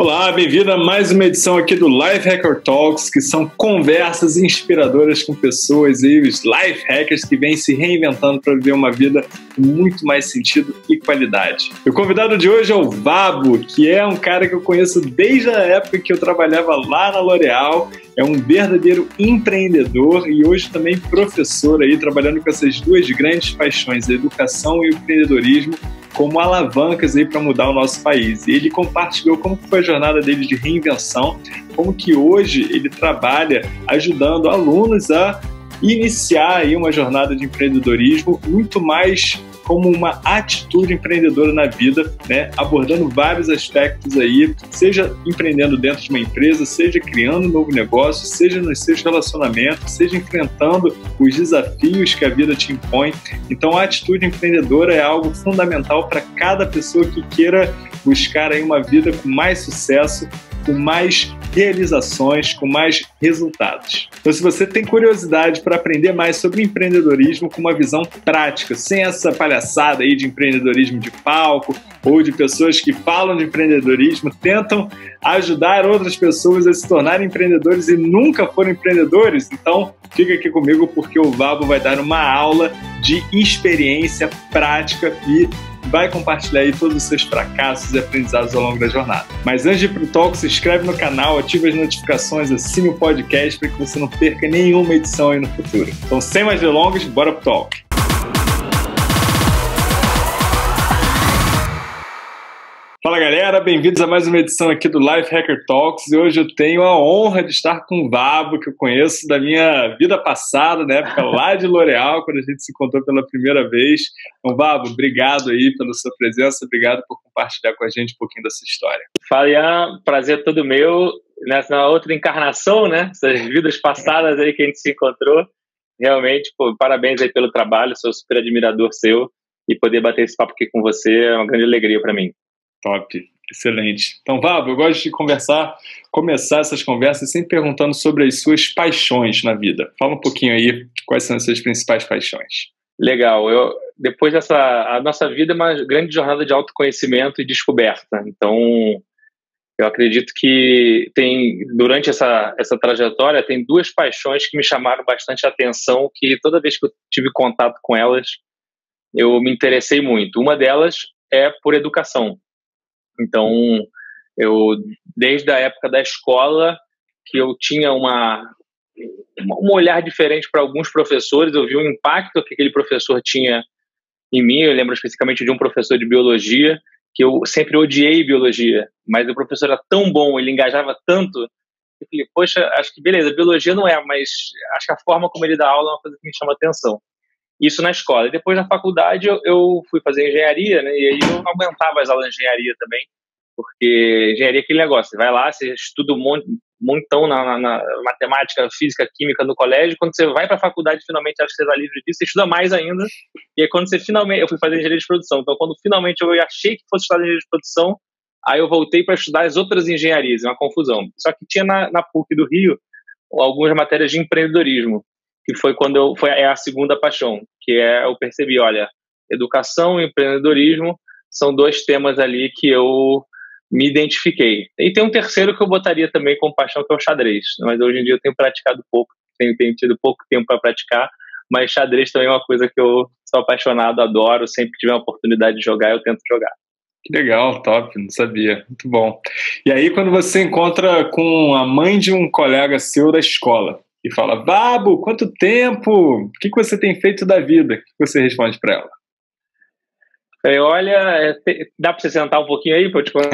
Olá, bem-vindo a mais uma edição aqui do Life Hacker Talks, que são conversas inspiradoras com pessoas e os life hackers que vêm se reinventando para viver uma vida com muito mais sentido e qualidade. O convidado de hoje é o Vabo, que é um cara que eu conheço desde a época que eu trabalhava lá na L'Oréal. É um verdadeiro empreendedor e hoje também professor aí, trabalhando com essas duas grandes paixões, a educação e o empreendedorismo, como alavancas aí para mudar o nosso país. E ele compartilhou como foi a jornada dele de reinvenção, como que hoje ele trabalha ajudando alunos a iniciar aí uma jornada de empreendedorismo muito mais como uma atitude empreendedora na vida, né? Abordando vários aspectos aí, seja empreendendo dentro de uma empresa, seja criando um novo negócio, seja nos seus relacionamentos, seja enfrentando os desafios que a vida te impõe. Então a atitude empreendedora é algo fundamental para cada pessoa que queira buscar aí uma vida com mais sucesso, com mais realizações, com mais resultados. Então, se você tem curiosidade para aprender mais sobre empreendedorismo com uma visão prática, sem essa palhaçada aí de empreendedorismo de palco ou de pessoas que falam de empreendedorismo, tentam ajudar outras pessoas a se tornarem empreendedores e nunca foram empreendedores, então fica aqui comigo porque o Vabo vai dar uma aula de experiência prática e vai compartilhar aí todos os seus fracassos e aprendizados ao longo da jornada. Mas antes de ir pro talk, se inscreve no canal, ativa as notificações, assine o podcast para que você não perca nenhuma edição aí no futuro. Então, sem mais delongas, bora pro talk. Fala galera, bem-vindos a mais uma edição aqui do Life Hacker Talks e hoje eu tenho a honra de estar com o Vabo, que eu conheço da minha vida passada, na época lá de L'Oréal, quando a gente se encontrou pela primeira vez. Então, Vabo, obrigado aí pela sua presença, obrigado por compartilhar com a gente um pouquinho dessa história. Fala, Ian, prazer todo meu, nessa outra encarnação, né, essas vidas passadas aí que a gente se encontrou. Realmente, pô, parabéns aí pelo trabalho, sou super admirador seu e poder bater esse papo aqui com você é uma grande alegria para mim. Top, excelente. Então, Vabo, eu gosto de começar essas conversas sempre perguntando sobre as suas paixões na vida. Fala um pouquinho aí, quais são as suas principais paixões? Legal, a nossa vida é uma grande jornada de autoconhecimento e descoberta. Então, eu acredito que durante essa trajetória, tem duas paixões que me chamaram bastante atenção, que toda vez que eu tive contato com elas, eu me interessei muito. Uma delas é por educação. Então, desde a época da escola, que eu tinha um olhar diferente para alguns professores, eu vi o impacto que aquele professor tinha em mim. Eu lembro especificamente de um professor de biologia, que eu sempre odiei biologia, mas o professor era tão bom, ele engajava tanto, eu falei, poxa, acho que beleza, biologia não é, mas acho que a forma como ele dá aula é uma coisa que me chama atenção. Isso na escola. E depois na faculdade eu fui fazer engenharia, né? E aí eu não aguentava as aulas de engenharia também, porque engenharia é aquele negócio, você vai lá, você estuda um montão na matemática, física, química no colégio, quando você vai para a faculdade, finalmente acha que você está livre disso, você estuda mais ainda, e aí quando você finalmente, eu fui fazer engenharia de produção, então quando finalmente eu achei que fosse estudar engenharia de produção, aí eu voltei para estudar as outras engenharias, é uma confusão. Só que tinha na PUC do Rio algumas matérias de empreendedorismo, que foi quando foi a segunda paixão, que eu percebi, olha, educação e empreendedorismo são dois temas ali que eu me identifiquei. E tem um terceiro que eu botaria também como paixão, que é o xadrez, mas hoje em dia eu tenho praticado pouco, tenho tido pouco tempo para praticar, mas xadrez também é uma coisa que eu sou apaixonado, adoro, sempre que tiver uma oportunidade de jogar, eu tento jogar. Que legal, top, não sabia, muito bom. E aí quando você encontra com a mãe de um colega seu da escola, e fala, Vabo, quanto tempo? O que você tem feito da vida? O que você responde para ela? Olha, dá para você sentar um pouquinho aí para eu te contar?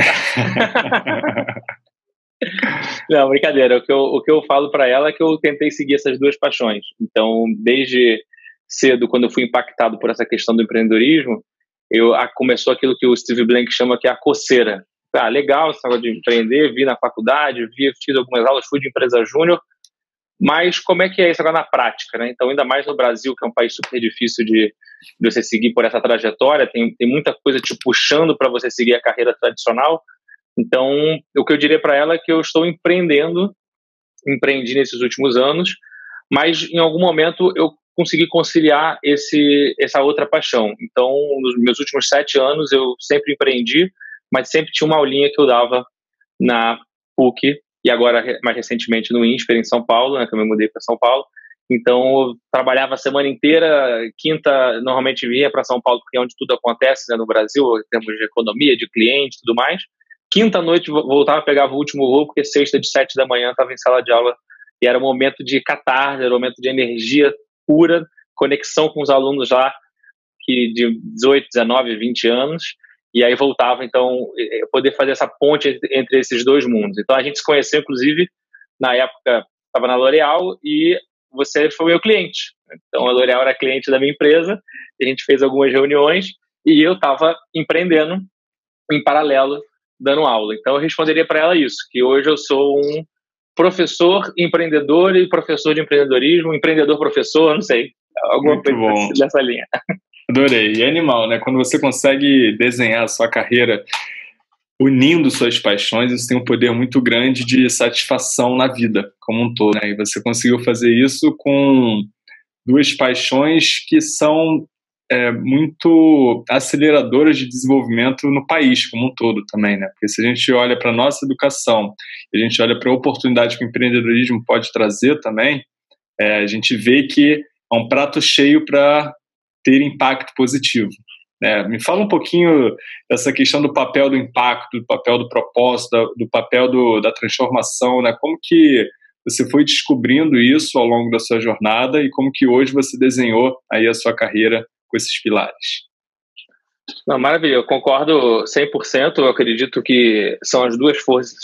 Não, brincadeira. O que eu falo para ela é que eu tentei seguir essas duas paixões. Então, desde cedo, quando eu fui impactado por essa questão do empreendedorismo, começou aquilo que o Steve Blank chama que é a coceira. Legal esse negócio de empreender, vi na faculdade, fiz algumas aulas, fui de empresa júnior, mas como é que é isso agora na prática, né? Então, ainda mais no Brasil, que é um país super difícil de você seguir por essa trajetória, tem muita coisa te puxando para você seguir a carreira tradicional. Então, o que eu diria para ela é que eu estou empreendi nesses últimos anos, mas em algum momento eu consegui conciliar essa outra paixão. Então, nos meus últimos 7 anos, eu sempre empreendi, mas sempre tinha uma aulinha que eu dava na PUC e agora, mais recentemente, no INSPER, em São Paulo, né, que eu me mudei para São Paulo. Então, eu trabalhava a semana inteira, quinta, normalmente vinha para São Paulo, porque é onde tudo acontece, né, no Brasil, em termos de economia, de cliente e tudo mais. Quinta noite, voltava, pegava o último voo, porque sexta, de 7 da manhã, estava em sala de aula, e era um momento de catarse, era um momento de energia pura, conexão com os alunos lá, que de 18, 19, 20 anos, e aí voltava, então, poder fazer essa ponte entre esses dois mundos. Então, a gente se conheceu, inclusive, na época, estava na L'Oréal, e você foi meu cliente. Então, a L'Oréal era cliente da minha empresa, a gente fez algumas reuniões, e eu estava empreendendo em paralelo, dando aula. Então, eu responderia para ela isso, que hoje eu sou um professor, empreendedor e professor de empreendedorismo, empreendedor-professor, não sei, alguma Muito coisa bom. dessa linha. Adorei. E é animal, né? Quando você consegue desenhar a sua carreira unindo suas paixões, isso tem um poder muito grande de satisfação na vida como um todo, né? E você conseguiu fazer isso com duas paixões que são muito aceleradoras de desenvolvimento no país como um todo também, né? Porque se a gente olha para a nossa educação, e a gente olha para a oportunidade que o empreendedorismo pode trazer também, a gente vê que é um prato cheio para ter impacto positivo. Me fala um pouquinho dessa questão do papel do impacto, do papel do propósito, do papel da transformação, né? Como que você foi descobrindo isso ao longo da sua jornada e como que hoje você desenhou aí a sua carreira com esses pilares? Não, maravilha, eu concordo 100%, eu acredito que são as duas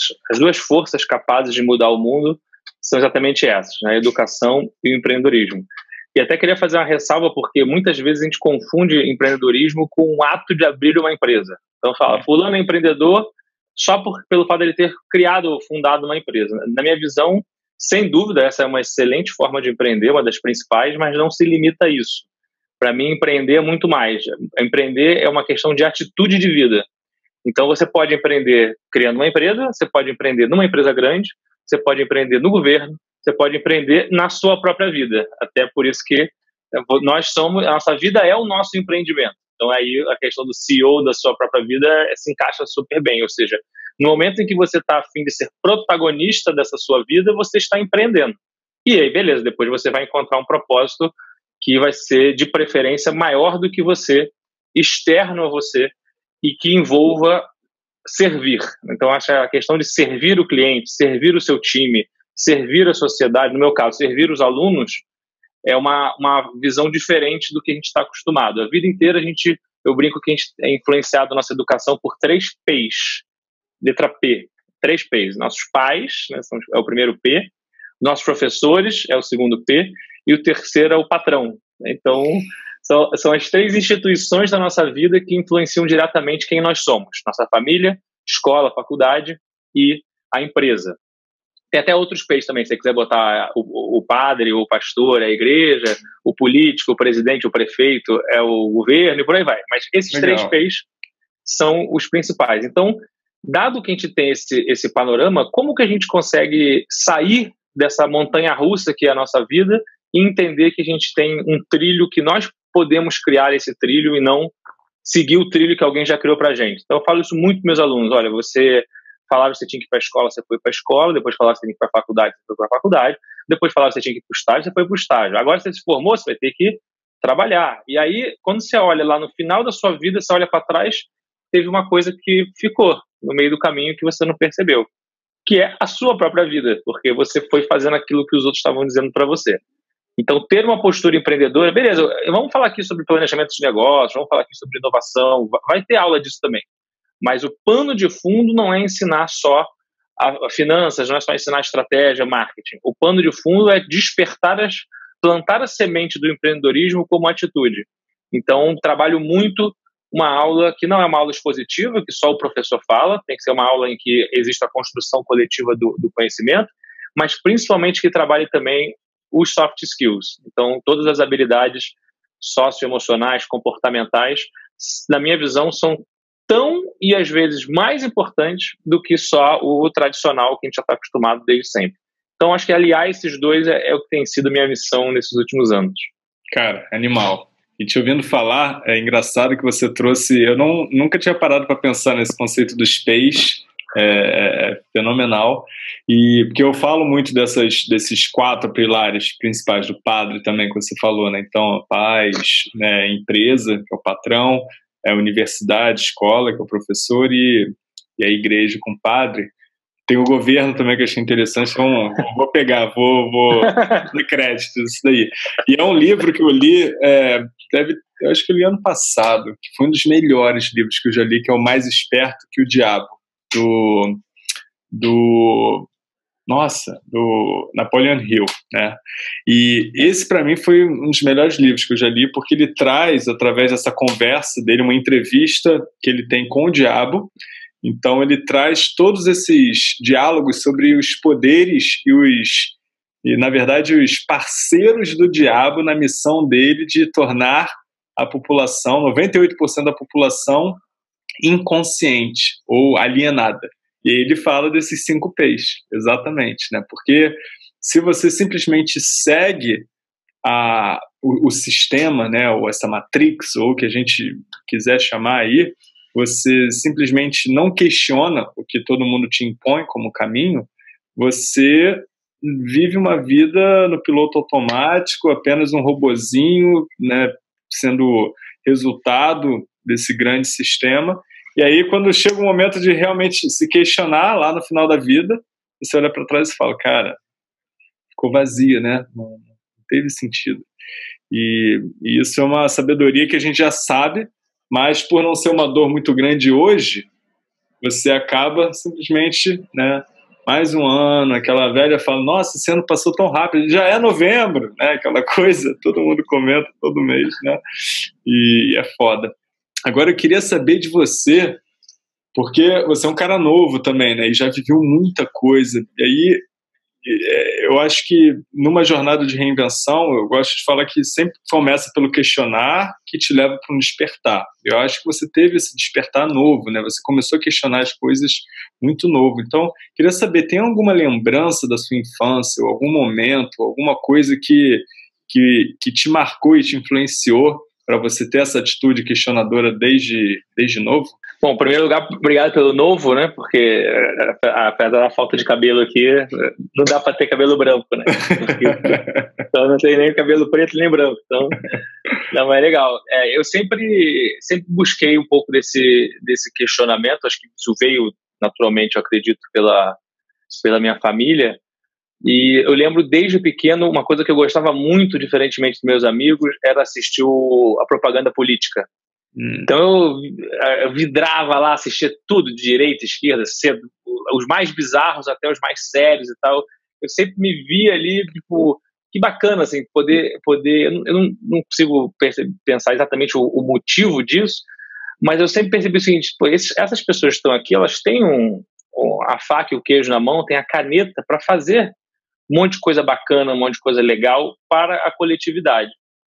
forças capazes de mudar o mundo, são exatamente essas, né? A educação e o empreendedorismo. E até queria fazer uma ressalva, porque muitas vezes a gente confunde empreendedorismo com o ato de abrir uma empresa. Então fala, fulano é empreendedor só pelo fato de ele ter criado ou fundado uma empresa. Na minha visão, sem dúvida, essa é uma excelente forma de empreender, uma das principais, mas não se limita a isso. Para mim, empreender é muito mais. Empreender é uma questão de atitude de vida. Então você pode empreender criando uma empresa, você pode empreender numa empresa grande, você pode empreender no governo, você pode empreender na sua própria vida. Até por isso que a nossa vida é o nosso empreendimento. Então aí a questão do CEO da sua própria vida se encaixa super bem. Ou seja, no momento em que você está a fim de ser protagonista dessa sua vida, você está empreendendo. E aí, beleza, depois você vai encontrar um propósito que vai ser de preferência maior do que você, externo a você, e que envolva servir. Então acho que a questão de servir o cliente, servir o seu time, servir a sociedade, no meu caso, servir os alunos, é uma visão diferente do que a gente está acostumado. A vida inteira eu brinco que a gente é influenciado na nossa educação por 3 P's, letra P, 3 P's. Nossos pais, né, é o primeiro P, nossos professores é o segundo P, e o terceiro é o patrão. Então, são as 3 instituições da nossa vida que influenciam diretamente quem nós somos. Nossa família, escola, faculdade e a empresa. Tem até outros P's também, se você quiser botar o padre, o pastor, a igreja, o político, o presidente, o prefeito, é o governo e por aí vai. Mas esses Legal. 3 P's são os principais. Então, dado que a gente tem esse panorama, como que a gente consegue sair dessa montanha-russa que é a nossa vida e entender que a gente tem um trilho que nós podemos criar esse trilho e não seguir o trilho que alguém já criou pra gente. Então, eu falo isso muito para meus alunos. Olha, falaram que você tinha que ir para a escola, você foi para a escola, depois falaram que você tinha que ir para a faculdade, você foi para a faculdade, depois falaram que você tinha que ir para o estágio, você foi para o estágio. Agora você se formou, você vai ter que trabalhar. E aí, quando você olha lá no final da sua vida, você olha para trás, teve uma coisa que ficou no meio do caminho que você não percebeu, que é a sua própria vida, porque você foi fazendo aquilo que os outros estavam dizendo para você. Então, ter uma postura empreendedora, beleza, vamos falar aqui sobre planejamento de negócio, vamos falar aqui sobre inovação, vai ter aula disso também. Mas o pano de fundo não é ensinar só a finanças, não é só ensinar estratégia, marketing. O pano de fundo é plantar a semente do empreendedorismo como atitude. Então, trabalho muito uma aula que não é uma aula expositiva, que só o professor fala, tem que ser uma aula em que exista a construção coletiva do conhecimento, mas principalmente que trabalhe também os soft skills. Então, todas as habilidades socioemocionais, comportamentais, na minha visão, são tão e às vezes mais importantes do que só o tradicional que a gente já está acostumado desde sempre. Então, acho que aliar esses dois é o que tem sido minha missão nesses últimos anos. Cara, animal. E te ouvindo falar, é engraçado que você trouxe... Eu nunca tinha parado para pensar nesse conceito dos P's, é fenomenal. E porque eu falo muito desses 4 pilares principais do padre também, que você falou, né? Então, paz, né, empresa, que é o patrão, universidade, escola, que é o professor, e a igreja com o padre. Tem o governo também, que eu achei interessante, então vou pegar, vou dar crédito isso daí. E é um livro que eu li, eu acho que eu li ano passado, que foi um dos melhores livros que eu já li, que é O Mais Esperto que o Diabo, do Napoleon Hill, né? E esse, para mim, foi um dos melhores livros que eu já li, porque ele traz, através dessa conversa dele, uma entrevista que ele tem com o diabo. Então, ele traz todos esses diálogos sobre os poderes e, na verdade, os parceiros do diabo na missão dele de tornar a população, 98% da população, inconsciente ou alienada. E aí ele fala desses 5 P's, exatamente, né? Porque se você simplesmente segue o sistema, né, ou essa matrix, ou o que a gente quiser chamar aí, você simplesmente não questiona o que todo mundo te impõe como caminho, você vive uma vida no piloto automático, apenas um robozinho, né, sendo resultado desse grande sistema. E aí, quando chega o momento de realmente se questionar lá no final da vida, você olha para trás e fala, cara, ficou vazia, né? Não teve sentido. E isso é uma sabedoria que a gente já sabe, mas por não ser uma dor muito grande hoje, você acaba simplesmente, né, mais um ano, aquela velha fala, nossa, esse ano passou tão rápido, já é novembro, né? Aquela coisa, todo mundo comenta todo mês, né? E é foda. Agora eu queria saber de você, porque você é um cara novo também, né? E já viveu muita coisa. E aí, eu acho que numa jornada de reinvenção, eu gosto de falar que sempre começa pelo questionar, que te leva para um despertar. Eu acho que você teve esse despertar novo, né? Você começou a questionar as coisas muito novo. Então, queria saber, tem alguma lembrança da sua infância, ou algum momento, alguma coisa que te marcou e te influenciou para você ter essa atitude questionadora desde novo? Bom, em primeiro lugar, obrigado pelo novo, né? Porque apesar da falta de cabelo aqui, não dá para ter cabelo branco, né? Então não tem nem cabelo preto nem branco. Então, não, mas é legal. Eu sempre busquei um pouco desse questionamento. Acho que isso veio naturalmente, eu acredito, pela minha família. E eu lembro desde pequeno, uma coisa que eu gostava muito, diferentemente dos meus amigos, era assistir a propaganda política. Então eu vidrava lá, assistia tudo, de direita, esquerda, os mais bizarros até os mais sérios e tal. Eu sempre me via ali, tipo, que bacana, assim, poder eu não consigo pensar exatamente o motivo disso, mas eu sempre percebi o seguinte, pô, essas pessoas que estão aqui, elas têm a faca e o queijo na mão, têm a caneta para fazer um monte de coisa bacana, um monte de coisa legal para a coletividade.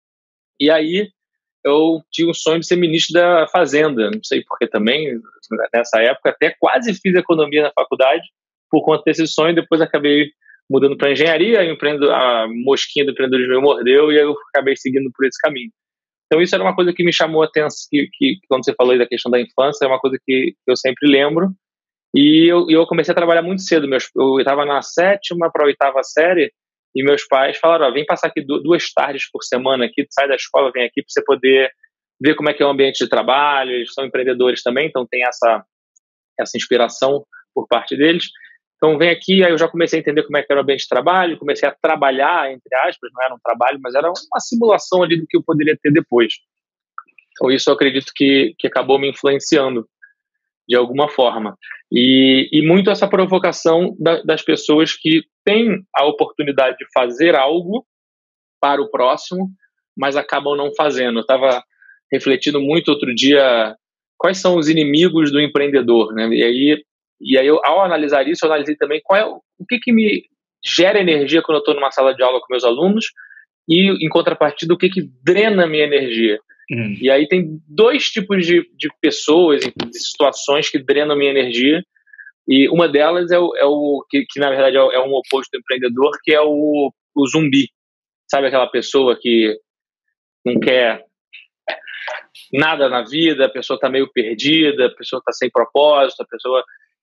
E aí eu tinha um sonho de ser ministro da Fazenda, não sei porque também, nessa época, até quase fiz economia na faculdade por conta desse sonho, depois acabei mudando para engenharia, a mosquinha do empreendedorismo me mordeu e aí eu acabei seguindo por esse caminho. Então isso era uma coisa que me chamou a atenção, que quando você falou aí da questão da infância, é uma coisa que eu sempre lembro, e eu comecei a trabalhar muito cedo, eu estava na 7ª para a 8ª série, e meus pais falaram, vem passar aqui 2 tardes por semana aqui, sai da escola, vem aqui para você poder ver como é que é o ambiente de trabalho, eles são empreendedores também, então tem essa inspiração por parte deles. Então vem aqui, aí eu já comecei a entender como é que era o ambiente de trabalho, comecei a trabalhar, entre aspas, não era um trabalho, mas era uma simulação ali do que eu poderia ter depois. Então isso eu acredito que acabou me influenciando de alguma forma. E muito essa provocação das pessoas que têm a oportunidade de fazer algo para o próximo, mas acabam não fazendo. Eu estava refletindo muito outro dia quais são os inimigos do empreendedor, né? E aí eu, ao analisar isso, eu analisei também o que me gera energia quando eu estou numa sala de aula com meus alunos e, em contrapartida, o que drena a minha energia. E aí tem 2 tipos de pessoas, de situações que drenam a minha energia, e uma delas é o que na verdade é um oposto do empreendedor, que é o zumbi. Sabe aquela pessoa que não quer nada na vida, a pessoa está meio perdida, a pessoa está sem propósito, a pessoa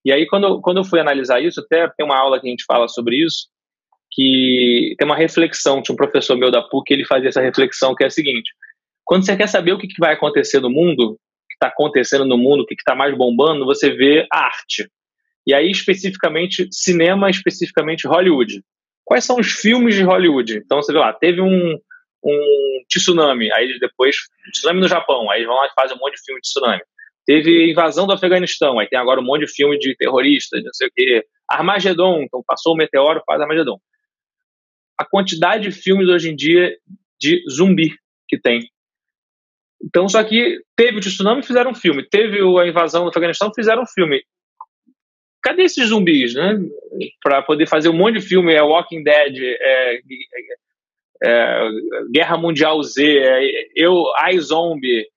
E aí, quando eu fui analisar isso, até tem uma aula que a gente fala sobre isso, que tem uma reflexão, tinha um professor meu da PUC, ele fazia essa reflexão, que é a seguinte: quando você quer saber o que vai acontecer no mundo, o que está acontecendo no mundo, o que está mais bombando, você vê a arte. E aí, especificamente, cinema, especificamente Hollywood. Quais são os filmes de Hollywood? Então, você vê lá, teve um tsunami, aí depois, tsunami no Japão, aí vão lá e fazem um monte de filme de tsunami. Teve invasão do Afeganistão, aí tem agora um monte de filme de terroristas, não sei o quê. Armagedon, então passou o meteoro, faz Armagedon. A quantidade de filmes hoje em dia de zumbi que tem. Então, só que teve o tsunami, fizeram um filme. Teve a invasão do Afeganistão, fizeram um filme. Cadê esses zumbis, né? Para poder fazer um monte de filme, Walking Dead, Guerra Mundial Z, iZombie,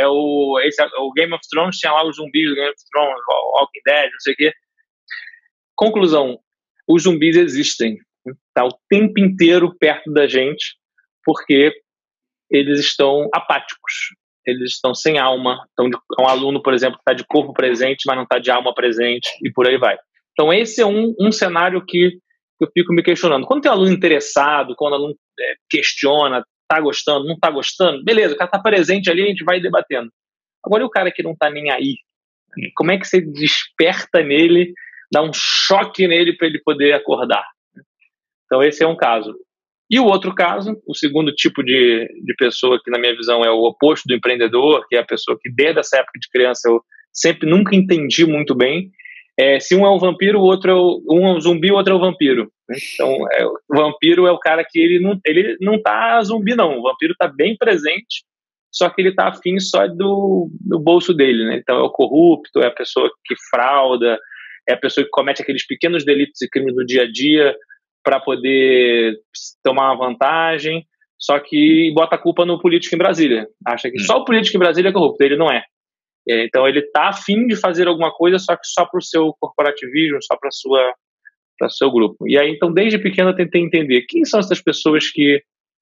o Game of Thrones, tinha lá os zumbis do Game of Thrones, Walking Dead, não sei o quê. Conclusão, os zumbis existem, tá o tempo inteiro perto da gente, porque eles estão apáticos, eles estão sem alma. Então, um aluno, por exemplo, está de corpo presente, mas não está de alma presente, e por aí vai. Então, esse é um cenário que eu fico me questionando. Quando tem um aluno interessado, quando o aluno questiona, está gostando, não está gostando, beleza, o cara está presente ali, a gente vai debatendo. Agora, e o cara que não está nem aí? Como é que você desperta nele, dá um choque nele para ele poder acordar? Então, esse é um caso. E o outro caso, o segundo tipo de pessoa que, na minha visão, é o oposto do empreendedor, que é a pessoa que, desde essa época de criança, eu nunca entendi muito bem. Se um é um vampiro, um é um zumbi, o outro é o vampiro. Então, o vampiro é o cara que ele não tá zumbi, não. O vampiro tá bem presente, só que ele tá afim só do bolso dele, né? Então, é o corrupto, é a pessoa que frauda, é a pessoa que comete aqueles pequenos delitos e crimes no dia a dia para poder tomar uma vantagem, só que bota a culpa no político em Brasília. Acha que só o político em Brasília é corrupto, ele não é. Então ele está afim de fazer alguma coisa, só que só para o seu corporativismo, só para o seu grupo. E aí, então, desde pequeno eu tentei entender quem são essas pessoas que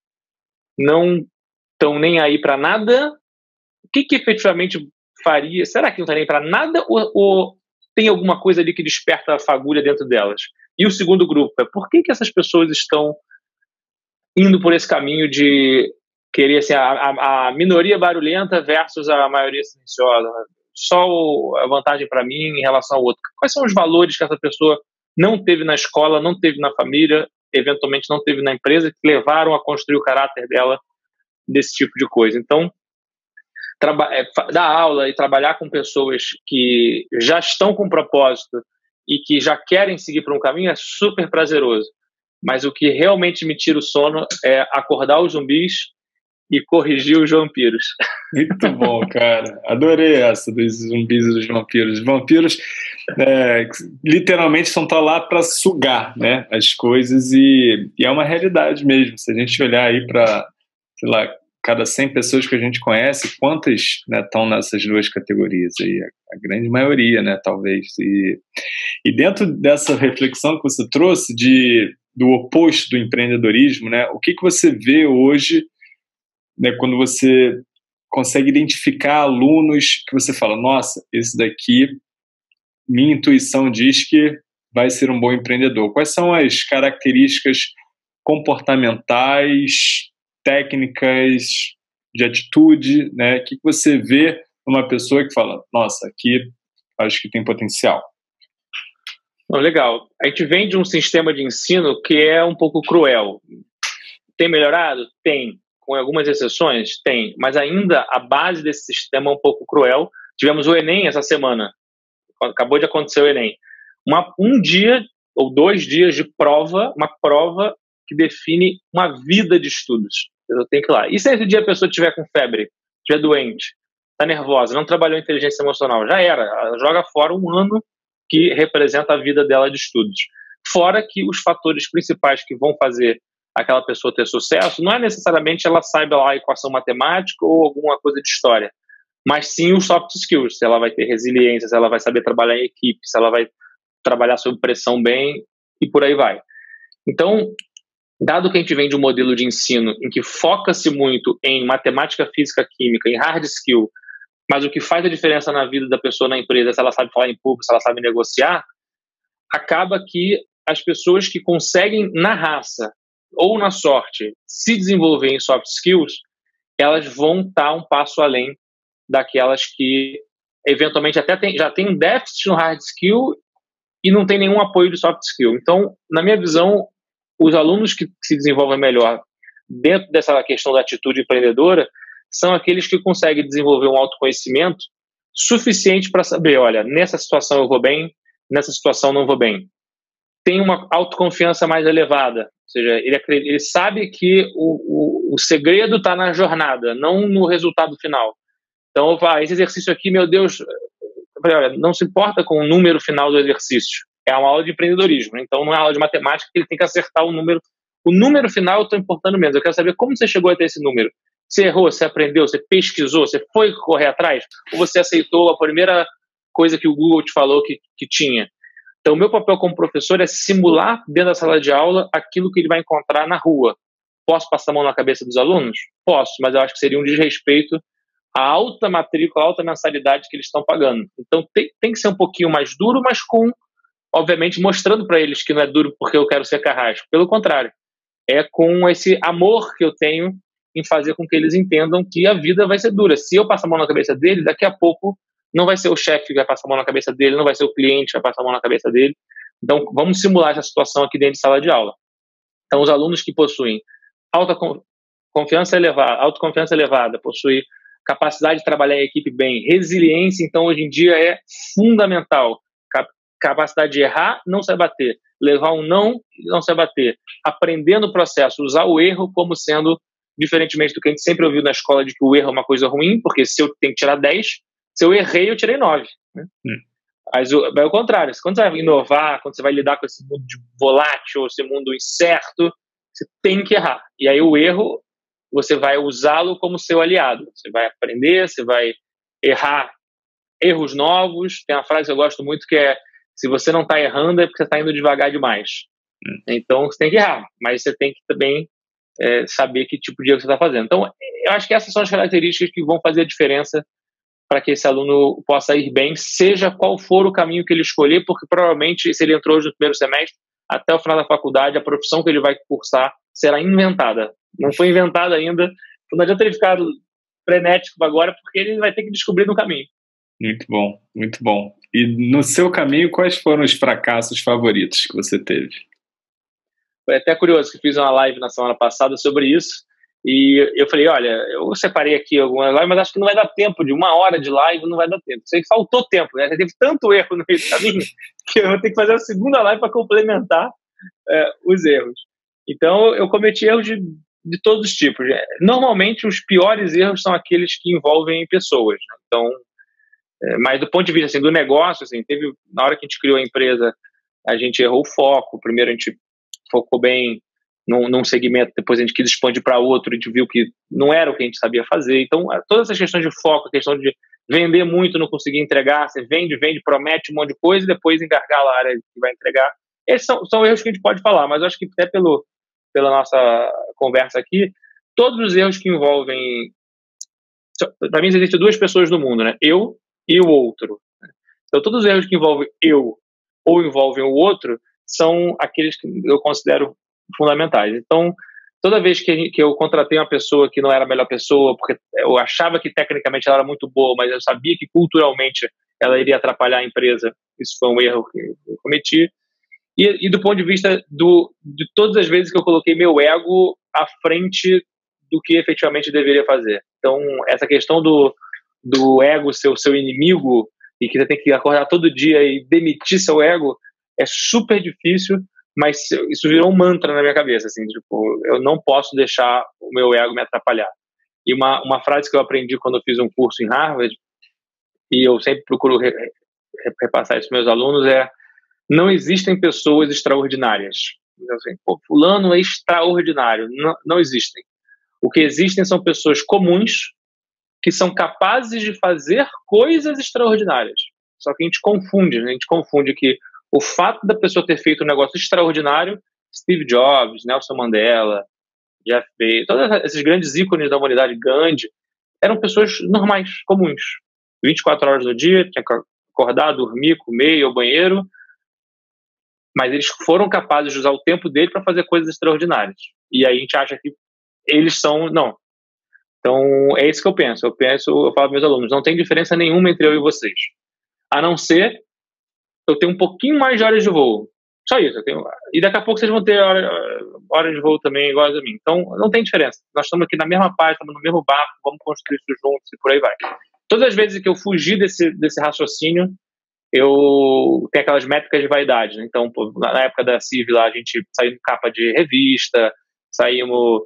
não estão nem aí para nada, o que efetivamente faria, será que não está nem para nada, ou tem alguma coisa ali que desperta a fagulha dentro delas? E o segundo grupo é por que essas pessoas estão indo por esse caminho de querer assim, a minoria barulhenta versus a maioria silenciosa? Só a vantagem para mim em relação ao outro. Quais são os valores que essa pessoa não teve na escola, não teve na família, eventualmente não teve na empresa, que levaram a construir o caráter dela desse tipo de coisa? Então, dar aula e trabalhar com pessoas que já estão com propósito e que já querem seguir por um caminho é super prazeroso. Mas o que realmente me tira o sono é acordar os zumbis e corrigir os vampiros. Muito bom, cara. Adorei essa dos zumbis e dos vampiros. Os vampiros literalmente estão lá para sugar, né, as coisas, e é uma realidade mesmo. Se a gente olhar aí para, sei lá, cada 100 pessoas que a gente conhece, quantas, né, estão nessas duas categorias aí? A grande maioria, né, talvez. E dentro dessa reflexão que você trouxe do oposto do empreendedorismo, né, o que você vê hoje, né, quando você consegue identificar alunos que você fala, nossa, esse daqui, minha intuição diz que vai ser um bom empreendedor. Quais são as características comportamentais, técnicas, de atitude, né? O que você vê numa pessoa que fala, nossa, aqui acho que tem potencial? Legal. A gente vem de um sistema de ensino que é um pouco cruel. Tem melhorado? Tem. Com algumas exceções? Tem. Mas ainda a base desse sistema é um pouco cruel. Tivemos o Enem essa semana. Acabou de acontecer o Enem. Um dia ou 2 dias de prova, uma prova que define uma vida de estudos. Eu tenho que ir lá. E se esse dia a pessoa estiver com febre, estiver doente, está nervosa, não trabalhou inteligência emocional, já era. Ela joga fora um ano que representa a vida dela de estudos. Fora que os fatores principais que vão fazer aquela pessoa ter sucesso não é necessariamente ela saiba lá a equação matemática ou alguma coisa de história, mas sim os soft skills, se ela vai ter resiliência, se ela vai saber trabalhar em equipe, se ela vai trabalhar sob pressão bem e por aí vai. Então, dado que a gente vem de um modelo de ensino em que foca-se muito em matemática, física, química, em hard skill, mas o que faz a diferença na vida da pessoa na empresa, se ela sabe falar em público, se ela sabe negociar, acaba que as pessoas que conseguem na raça ou na sorte se desenvolver em soft skills, elas vão estar um passo além daquelas que eventualmente já tem um déficit no hard skill e não tem nenhum apoio de soft skill. Então, na minha visão, os alunos que se desenvolvem melhor dentro dessa questão da atitude empreendedora são aqueles que conseguem desenvolver um autoconhecimento suficiente para saber, olha, nessa situação eu vou bem, nessa situação não vou bem. Tem uma autoconfiança mais elevada, ou seja, ele sabe que o segredo está na jornada, não no resultado final. Então, esse exercício aqui, meu Deus, eu falei, olha, não se importa com o número final do exercício, é uma aula de empreendedorismo, então não é uma aula de matemática que ele tem que acertar o número final eu estou importando menos, eu quero saber como você chegou até esse número. Você errou, você aprendeu, você pesquisou, você foi correr atrás, ou você aceitou a primeira coisa que o Google te falou que tinha. Então, o meu papel como professor é simular dentro da sala de aula aquilo que ele vai encontrar na rua. Posso passar a mão na cabeça dos alunos? Posso, mas eu acho que seria um desrespeito à alta matrícula, à alta mensalidade que eles estão pagando. Então, tem que ser um pouquinho mais duro, mas obviamente, mostrando para eles que não é duro porque eu quero ser carrasco. Pelo contrário, é com esse amor que eu tenho em fazer com que eles entendam que a vida vai ser dura. Se eu passar a mão na cabeça deles, daqui a pouco não vai ser o chefe que vai passar a mão na cabeça dele, não vai ser o cliente que vai passar a mão na cabeça dele. Então, vamos simular essa situação aqui dentro de sala de aula. Então, os alunos que possuem autoconfiança elevada, possuem capacidade de trabalhar em equipe bem, resiliência, então, hoje em dia é fundamental. Capacidade de errar, não se abater. Levar um não se abater. Aprender no processo, usar o erro como sendo, diferentemente do que a gente sempre ouviu na escola, de que o erro é uma coisa ruim, porque se eu tenho que tirar 10, se eu errei, eu tirei 9. Né? Mas é o contrário. Quando você vai inovar, quando você vai lidar com esse mundo volátil, esse mundo incerto, você tem que errar. E aí o erro, você vai usá-lo como seu aliado. Você vai aprender, você vai errar erros novos. Tem uma frase que eu gosto muito que é: se você não está errando é porque você está indo devagar demais. Então você tem que errar, mas você tem que também saber que tipo de erro você está fazendo. Então, eu acho que essas são as características que vão fazer a diferença para que esse aluno possa ir bem, seja qual for o caminho que ele escolher, porque provavelmente, se ele entrou hoje no primeiro semestre, até o final da faculdade, a profissão que ele vai cursar será inventada. Não foi inventada ainda, não adianta ele ficar frenético agora, porque ele vai ter que descobrir no caminho. Muito bom, muito bom. E no seu caminho, quais foram os fracassos favoritos que você teve? Foi até curioso que fiz uma live na semana passada sobre isso, e eu falei, olha, eu separei aqui algumas lives, mas acho que não vai dar tempo, de 1 hora de live não vai dar tempo. Sei que faltou tempo, né? Já teve tanto erro no meio do caminho que eu vou ter que fazer a segunda live para complementar os erros. Então, eu cometi erros de todos os tipos. Normalmente, os piores erros são aqueles que envolvem pessoas. Né? Então, mas do ponto de vista assim, do negócio, assim, na hora que a gente criou a empresa, a gente errou o foco. Primeiro a gente focou bem num segmento, depois a gente quis expandir para outro, a gente viu que não era o que a gente sabia fazer. Então, todas essas questões de foco, a questão de vender muito, não conseguir entregar, você vende, promete um monte de coisa e depois engargala a área que vai entregar. Esses são erros que a gente pode falar, mas eu acho que até pela nossa conversa aqui, todos os erros que envolvem... Para mim, existem 2 pessoas no mundo, né? Eu e o outro. Então, todos os erros que envolvem eu ou envolvem o outro são aqueles que eu considero fundamentais. Então, toda vez que eu contratei uma pessoa que não era a melhor pessoa, porque eu achava que tecnicamente ela era muito boa, mas eu sabia que culturalmente ela iria atrapalhar a empresa, isso foi um erro que eu cometi. E do ponto de vista de todas as vezes que eu coloquei meu ego à frente do que efetivamente deveria fazer. Então, essa questão do ego ser o seu inimigo e que você tem que acordar todo dia e demitir seu ego é super difícil, mas isso virou um mantra na minha cabeça, assim, tipo, eu não posso deixar o meu ego me atrapalhar. E uma frase que eu aprendi quando eu fiz um curso em Harvard, e eu sempre procuro repassar isso para meus alunos, não existem pessoas extraordinárias. Então, assim, fulano é extraordinário. Não existem. O que existem são pessoas comuns que são capazes de fazer coisas extraordinárias. Só que a gente confunde, né? A gente confunde que o fato da pessoa ter feito um negócio extraordinário, Steve Jobs, Nelson Mandela, Jeff Bezos, todos esses grandes ícones da humanidade, Gandhi, eram pessoas normais, comuns. 24 horas no dia, tinha que acordar, dormir, comer, ir ao banheiro, mas eles foram capazes de usar o tempo dele para fazer coisas extraordinárias. E aí a gente acha que eles são... Não. Então, é isso que eu penso. Eu falo para meus alunos, não tem diferença nenhuma entre eu e vocês. A não ser eu tenho um pouquinho mais de horas de voo. Só isso. E daqui a pouco vocês vão ter horas de voo também iguais a mim. Então, não tem diferença. Nós estamos aqui na mesma página, estamos no mesmo barco, vamos construir isso juntos e por aí vai. Todas as vezes que eu fugi desse raciocínio, eu tenho aquelas métricas de vaidade. Né? Então, na época da CIV lá, a gente saiu em capa de revista, saímos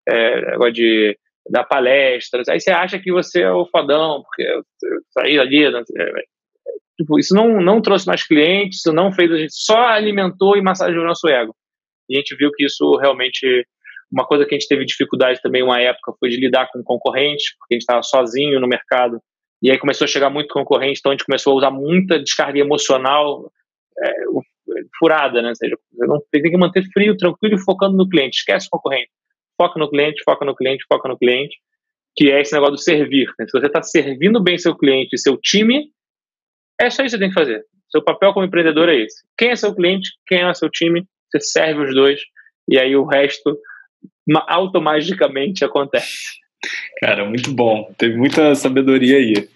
da palestra. Aí você acha que você é o fodão, porque eu saí ali... Tipo, isso não trouxe mais clientes, isso não fez, a gente só alimentou e massageou o nosso ego. E a gente viu que isso realmente, uma coisa que a gente teve dificuldade também uma época foi de lidar com concorrentes, porque a gente estava sozinho no mercado, e aí começou a chegar muito concorrente, então a gente começou a usar muita descarga emocional furada, né? Ou seja, você não tem que manter frio, tranquilo e focando no cliente, esquece o concorrente, foca no cliente, foca no cliente, foca no cliente, que é esse negócio do servir. Né? Se você está servindo bem seu cliente e seu time, é só isso que você tem que fazer. Seu papel como empreendedor é esse. Quem é seu cliente, quem é seu time, você serve os dois e aí o resto automaticamente acontece. Cara, muito bom. Teve muita sabedoria aí.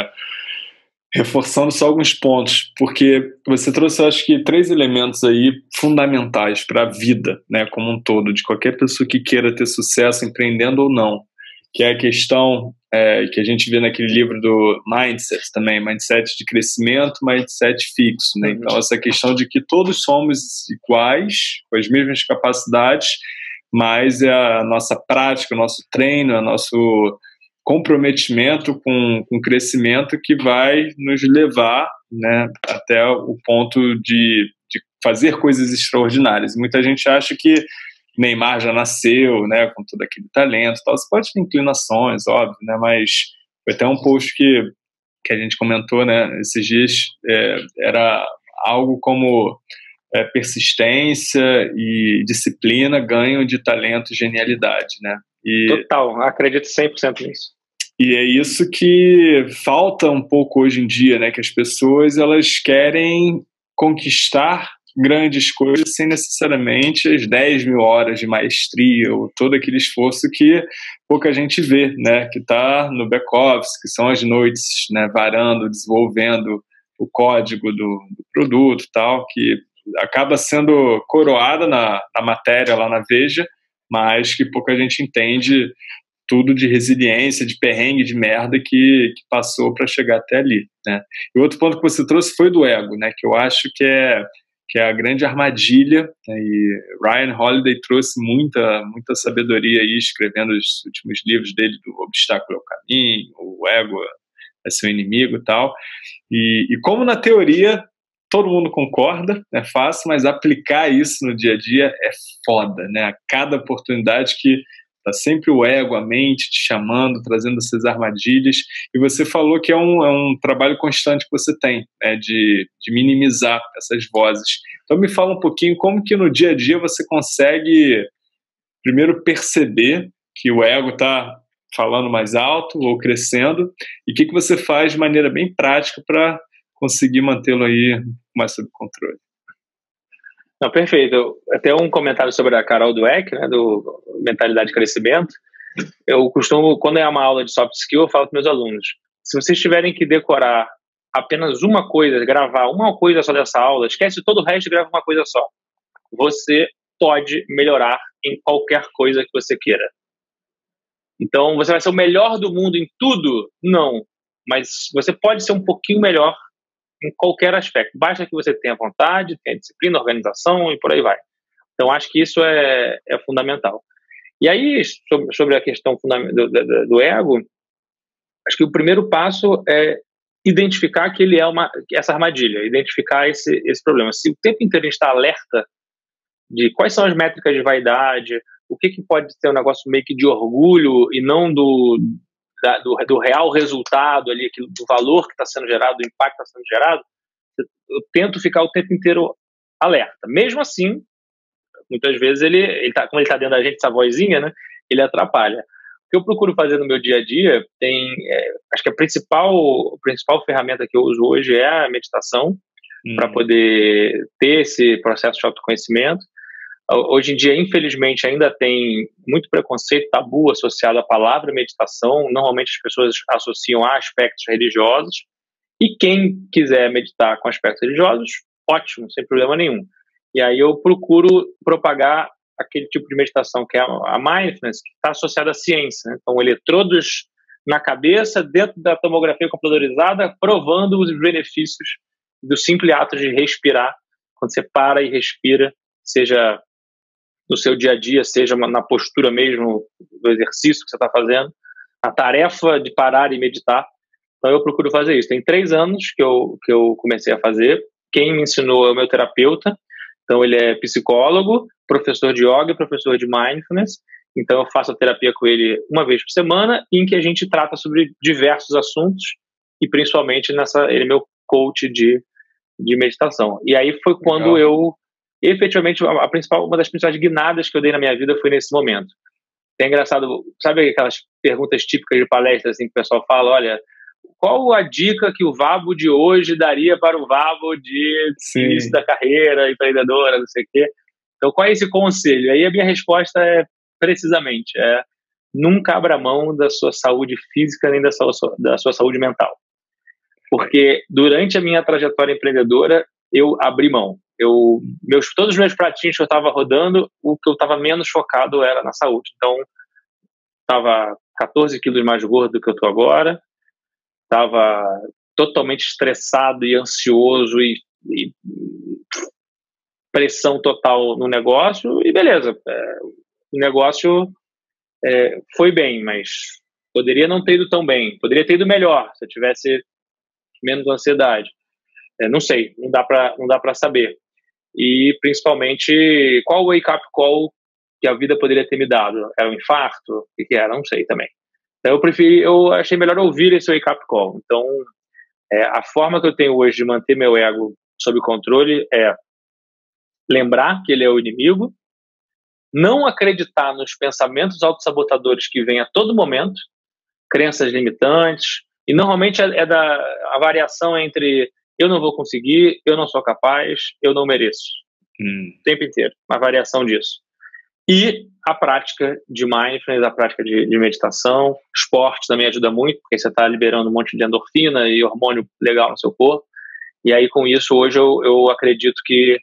Reforçando só alguns pontos, porque você trouxe, eu acho que, 3 elementos aí fundamentais para a vida, né, como um todo, de qualquer pessoa que queira ter sucesso empreendendo ou não, que é a questão que a gente vê naquele livro do Mindset também, Mindset de crescimento, Mindset fixo, né? Então, essa questão de que todos somos iguais, com as mesmas capacidades, mas é a nossa prática, o nosso treino, o nosso comprometimento com o crescimento que vai nos levar, né, até o ponto de fazer coisas extraordinárias. Muita gente acha que Neymar já nasceu, né, com todo aquele talento, tal. Você pode ter inclinações, óbvio, né, mas foi até um post que a gente comentou, né, esses dias, era algo como persistência e disciplina ganham de talento e genialidade, né? Total, acredito 100% nisso. E é isso que falta um pouco hoje em dia, né, que as pessoas elas querem conquistar grandes coisas sem necessariamente as 10 mil horas de maestria ou todo aquele esforço que pouca gente vê, né, que está no back-office, que são as noites, né, varando, desenvolvendo o código do produto, tal, que acaba sendo coroada na matéria lá na Veja, mas que pouca gente entende tudo de resiliência, de perrengue, de merda que passou para chegar até ali, né? E outro ponto que você trouxe foi do ego, né, que eu acho que é a grande armadilha, né, e Ryan Holiday trouxe muita sabedoria aí, escrevendo os últimos livros dele do Obstáculo ao Caminho, o ego é seu inimigo e tal, e como na teoria todo mundo concorda, é fácil, mas aplicar isso no dia a dia é foda, né? A cada oportunidade que tá sempre o ego, a mente te chamando, trazendo essas armadilhas, e você falou que é um trabalho constante que você tem, né, de minimizar essas vozes. Então me fala um pouquinho como que no dia a dia você consegue primeiro perceber que o ego está falando mais alto ou crescendo, e o que você faz de maneira bem prática para conseguir mantê-lo aí mais sob controle. Não, perfeito. Até um comentário sobre a Carol Dweck, né, do Mentalidade de Crescimento. Eu costumo, quando é uma aula de soft skill, eu falo para meus alunos, se vocês tiverem que decorar apenas uma coisa, gravar uma coisa só dessa aula, esquece todo o resto e grava uma coisa só. Você pode melhorar em qualquer coisa que você queira. Então, você vai ser o melhor do mundo em tudo? Não. Mas você pode ser um pouquinho melhor em qualquer aspecto. Basta que você tenha vontade, tenha disciplina, organização e por aí vai. Então, acho que isso é fundamental. E aí, sobre a questão do ego, acho que o primeiro passo é identificar que ele é essa armadilha, identificar esse problema. Se o tempo inteiro a gente está alerta de quais são as métricas de vaidade, o que pode ser um negócio meio que de orgulho e não do real resultado ali, do valor que está sendo gerado, do impacto que está sendo gerado, eu tento ficar o tempo inteiro alerta. Mesmo assim, muitas vezes como ele está dentro da gente, essa vozinha, né, ele atrapalha. que eu procuro fazer no meu dia a dia acho que a principal ferramenta que eu uso hoje é a meditação, para poder ter esse processo de autoconhecimento. Hoje em dia, infelizmente, ainda tem muito preconceito, tabu associado à palavra meditação. Normalmente as pessoas associam a aspectos religiosos, e quem quiser meditar com aspectos religiosos, ótimo, sem problema nenhum. E aí eu procuro propagar aquele tipo de meditação que é a mindfulness, que está associada à ciência, né? Então, eletrodos na cabeça, dentro da tomografia computadorizada, provando os benefícios do simples ato de respirar, quando você para e respira, seja no seu dia a dia, seja na postura mesmo do exercício que você está fazendo, a tarefa de parar e meditar. Então eu procuro fazer isso. Tem 3 anos que eu comecei a fazer. Quem me ensinou é o meu terapeuta. Então ele é psicólogo, professor de yoga e professor de mindfulness. Então eu faço a terapia com ele uma vez por semana, em que a gente trata sobre diversos assuntos, e principalmente ele é meu coach de meditação. E aí foi quando eu, efetivamente, uma das principais guinadas que eu dei na minha vida foi nesse momento. É engraçado, sabe aquelas perguntas típicas de palestra, assim, que o pessoal fala, olha, qual a dica que o Vabo de hoje daria para o Vabo de início da carreira, empreendedora, não sei o quê? Então, qual é esse conselho? Aí a minha resposta é, precisamente, nunca abra mão da sua saúde física nem da sua saúde mental. Porque durante a minha trajetória empreendedora, eu abri mão. Todos os meus pratinhos que eu estava rodando, o que eu estava menos focado era na saúde. Então, estava 14 quilos mais gordo do que eu estou agora, estava totalmente estressado e ansioso e pressão total no negócio, e beleza, o negócio foi bem, mas poderia não ter ido tão bem, poderia ter ido melhor se eu tivesse menos ansiedade. Não sei, não dá para saber. E principalmente, qual o wake-up call que a vida poderia ter me dado? Era um infarto? O que era? Não sei também. Então eu achei melhor ouvir esse wake-up call. Então, a forma que eu tenho hoje de manter meu ego sob controle é lembrar que ele é o inimigo, não acreditar nos pensamentos autossabotadores que vêm a todo momento, crenças limitantes, e normalmente a variação entre eu não vou conseguir, eu não sou capaz, eu não mereço. O tempo inteiro, uma variação disso. E a prática de mindfulness, a prática de meditação, esporte também ajuda muito, porque você está liberando um monte de endorfina e hormônio legal no seu corpo. E aí, com isso, hoje eu acredito que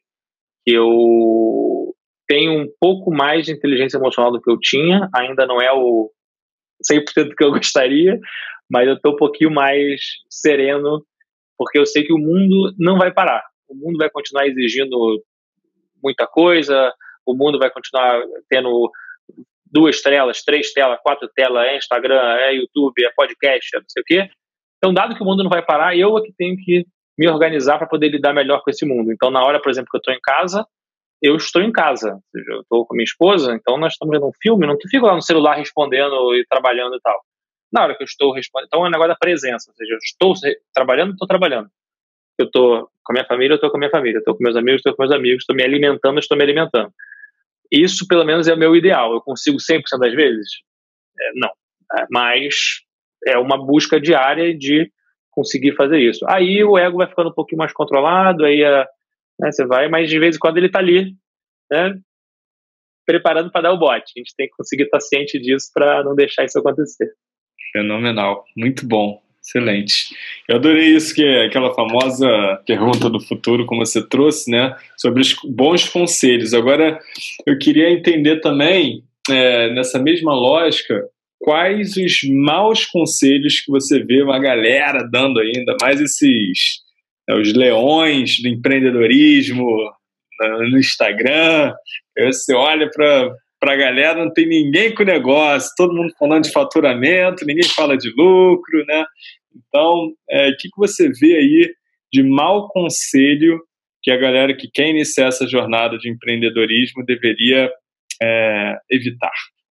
eu tenho um pouco mais de inteligência emocional do que eu tinha. Ainda não é o 100% que eu gostaria, mas eu estou um pouquinho mais sereno, porque eu sei que o mundo não vai parar. O mundo vai continuar exigindo muita coisa, o mundo vai continuar tendo 2 telas, 3 telas, 4 telas, Instagram, YouTube, podcast, não sei o quê. Então, dado que o mundo não vai parar, eu é que tenho que me organizar para poder lidar melhor com esse mundo. Então, na hora, por exemplo, que eu estou em casa, eu estou em casa. Ou seja, eu estou com minha esposa, então nós estamos vendo um filme, não fico lá no celular respondendo e trabalhando e tal. Na hora que eu estou respondendo, então é um negócio da presença, ou seja, eu estou trabalhando, estou trabalhando. Eu estou com a minha família, eu estou com a minha família. Estou com meus amigos, estou com meus amigos. Estou me alimentando, estou me alimentando. Isso, pelo menos, é o meu ideal. Eu consigo 100% das vezes? Não. Mas é uma busca diária de conseguir fazer isso. Aí o ego vai ficando um pouquinho mais controlado, aí você vai, mas de vez em quando ele está ali, né, preparando para dar o bote. A gente tem que conseguir estar ciente disso para não deixar isso acontecer. Fenomenal. Muito bom. Excelente. Eu adorei isso, que é aquela famosa pergunta do futuro, como você trouxe, né, sobre os bons conselhos. Agora, eu queria entender também, nessa mesma lógica, quais os maus conselhos que você vê uma galera dando ainda, mais os leões do empreendedorismo no Instagram. Você olha para a galera, não tem ninguém com negócio, todo mundo falando de faturamento, ninguém fala de lucro, né? Então, o que você vê aí de mau conselho que a galera que quer iniciar essa jornada de empreendedorismo deveria evitar?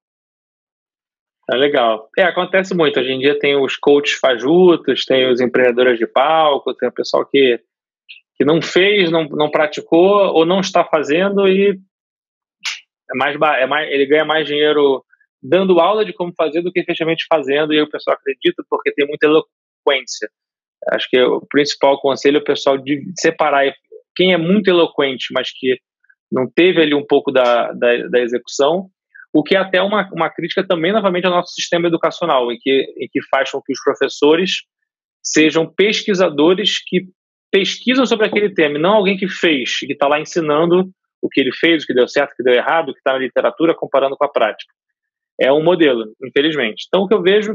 Legal. Acontece muito. Hoje em dia tem os coaches fajutos, tem os empreendedores de palco, tem o pessoal que não fez, não praticou ou não está fazendo, e ele ganha mais dinheiro dando aula de como fazer do que efetivamente fazendo, e aí o pessoal acredita porque tem muita eloquência. Acho que o principal conselho é o pessoal de separar quem é muito eloquente, mas que não teve ali um pouco da execução, o que é até uma crítica também, novamente, ao nosso sistema educacional, em que faz com que os professores sejam pesquisadores que pesquisam sobre aquele tema, e não alguém que fez, que está lá ensinando o que ele fez, o que deu certo, o que deu errado, o que está na literatura, comparando com a prática. É um modelo, infelizmente. Então, o que eu vejo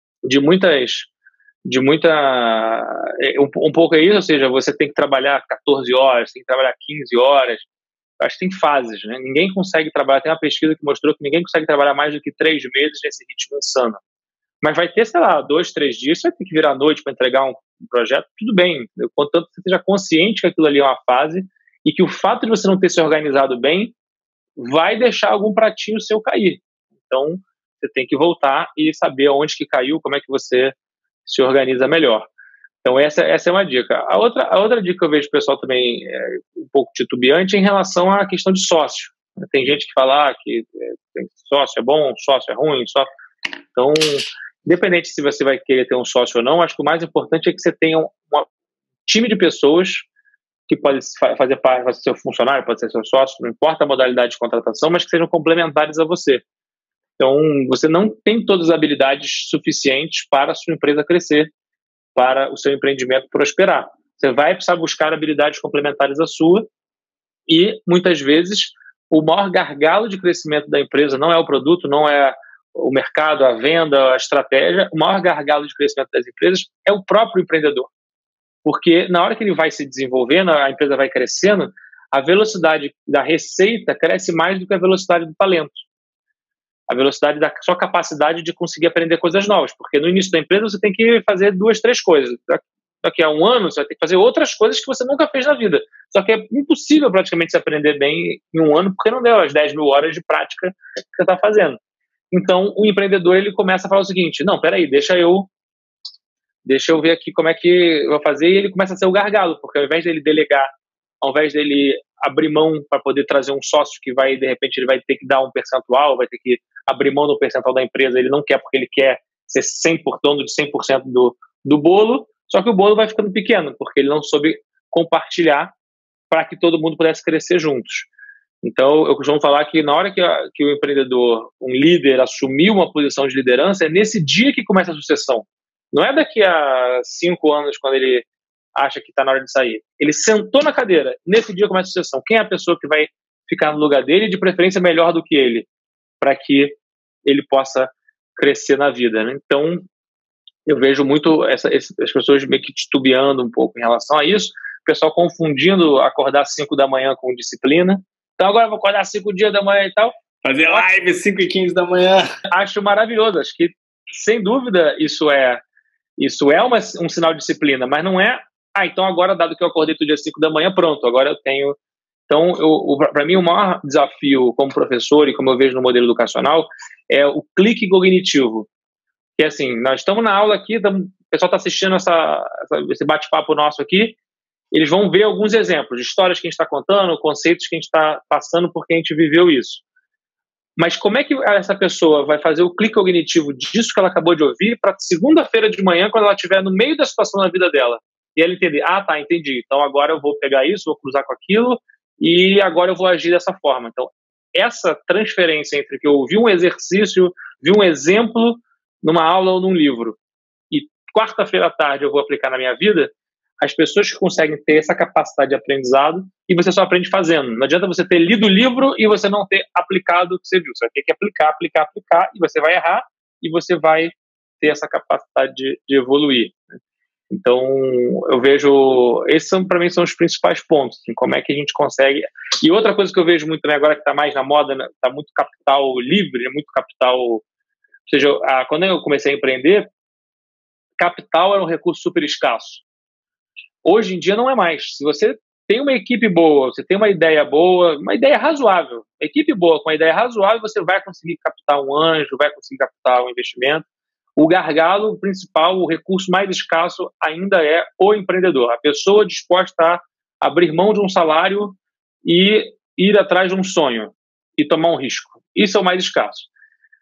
um pouco é isso, ou seja, você tem que trabalhar 14 horas, tem que trabalhar 15 horas, acho que tem fases, né? Ninguém consegue trabalhar, tem uma pesquisa que mostrou que ninguém consegue trabalhar mais do que 3 meses nesse ritmo insano. Mas vai ter, sei lá, 2, 3 dias, você vai ter que virar à noite para entregar um projeto, tudo bem, contanto que você esteja consciente que aquilo ali é uma fase e que o fato de você não ter se organizado bem vai deixar algum pratinho seu cair. Então, você tem que voltar e saber onde que caiu, como é que você se organiza melhor. Então, essa é uma dica. A outra dica que eu vejo o pessoal também um pouco titubeante é em relação à questão de sócio. Tem gente que fala que sócio é bom, sócio é ruim, sócio... Então, independente se você vai querer ter um sócio ou não, acho que o mais importante é que você tenha um time de pessoas que pode fazer parte, pode ser seu funcionário, pode ser seu sócio, não importa a modalidade de contratação, mas que sejam complementares a você. Então, você não tem todas as habilidades suficientes para a sua empresa crescer, para o seu empreendimento prosperar. Você vai precisar buscar habilidades complementares à sua e, muitas vezes, o maior gargalo de crescimento da empresa não é o produto, não é o mercado, a venda, a estratégia. O maior gargalo de crescimento das empresas é o próprio empreendedor. Porque na hora que ele vai se desenvolvendo, a empresa vai crescendo, a velocidade da receita cresce mais do que a velocidade do talento. A velocidade da sua capacidade de conseguir aprender coisas novas. Porque no início da empresa você tem que fazer 2, 3 coisas. Daqui a um ano você vai ter que fazer outras coisas que você nunca fez na vida. Só que é impossível praticamente se aprender bem em um ano porque não deu as 10 mil horas de prática que você está fazendo. Então, o empreendedor ele começa a falar o seguinte, não, peraí, deixa eu ver aqui como é que eu vou fazer, e ele começa a ser o gargalo, porque ao invés dele delegar, ao invés dele abrir mão para poder trazer um sócio que vai, de repente, ele vai ter que dar um percentual, vai ter que abrir mão do percentual da empresa, ele não quer porque ele quer ser dono de 100% do bolo, só que o bolo vai ficando pequeno, porque ele não soube compartilhar para que todo mundo pudesse crescer juntos. Então, eu costumo falar que na hora que o empreendedor, um líder, assumiu uma posição de liderança, é nesse dia que começa a sucessão. Não é daqui a 5 anos, quando ele acha que está na hora de sair. Ele sentou na cadeira, nesse dia começa a sucessão. Quem é a pessoa que vai ficar no lugar dele, de preferência melhor do que ele, para que ele possa crescer na vida, né? Então, eu vejo muito as pessoas meio que titubeando um pouco em relação a isso, o pessoal confundindo acordar às 5 da manhã com disciplina. Então agora eu vou acordar às 5 dias da manhã e tal. Fazer live às 5h15 da manhã. Acho maravilhoso. Acho que, sem dúvida, isso é um sinal de disciplina, mas não é, então agora, dado que eu acordei todo dia às 5 da manhã, pronto, agora eu tenho... Então, para mim, o maior desafio como professor e como eu vejo no modelo educacional é o clique cognitivo. Que é assim, nós estamos na aula aqui, o pessoal está assistindo esse bate-papo nosso aqui, eles vão ver alguns exemplos de histórias que a gente está contando, conceitos que a gente está passando porque a gente viveu isso. Mas como é que essa pessoa vai fazer o clique cognitivo disso que ela acabou de ouvir para segunda-feira de manhã, quando ela estiver no meio da situação na vida dela? E ela entender, tá, entendi. Então agora eu vou pegar isso, vou cruzar com aquilo e agora eu vou agir dessa forma. Então, essa transferência entre que eu ouvi um exercício, vi um exemplo numa aula ou num livro, e quarta-feira à tarde eu vou aplicar na minha vida, as pessoas que conseguem ter essa capacidade de aprendizado, e você só aprende fazendo. Não adianta você ter lido o livro e você não ter aplicado o que você viu. Você vai ter que aplicar, e você vai errar, e você vai ter essa capacidade de evoluir. Então, eu vejo... Esses, para mim, são os principais pontos. Assim, como é que a gente consegue... E outra coisa que eu vejo muito também agora, que está mais na moda, está muito capital livre, muito capital... Ou seja, quando eu comecei a empreender, capital era um recurso super escasso. Hoje em dia não é mais. Se você tem uma equipe boa, você tem uma ideia boa, uma ideia razoável, equipe boa com uma ideia razoável, você vai conseguir captar um anjo, vai conseguir captar um investimento. O gargalo principal, o recurso mais escasso ainda é o empreendedor. A pessoa disposta a abrir mão de um salário e ir atrás de um sonho e tomar um risco. Isso é o mais escasso.